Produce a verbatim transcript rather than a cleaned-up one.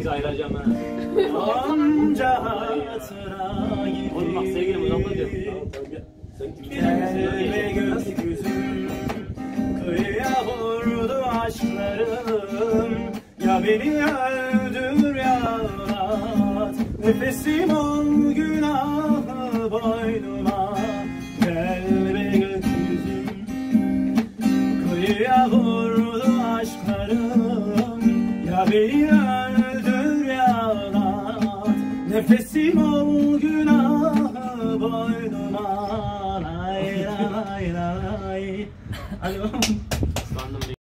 sekiz ayıracağım ha. Onca hatıra gibi. Oğlum bak sevgilim uzakta diyorum. Gel ve gökyüzüm kıyıya vurdu aşklarım. Ya beni öldür ya ağlat, nefesim ol günahı boynuma. Gel ve gökyüzüm kıyıya vurdu aşklarım. Ya beni öldür ya ağlat, nefesim ol günahı boynuma. Lay lay lay. Hadi bakalım.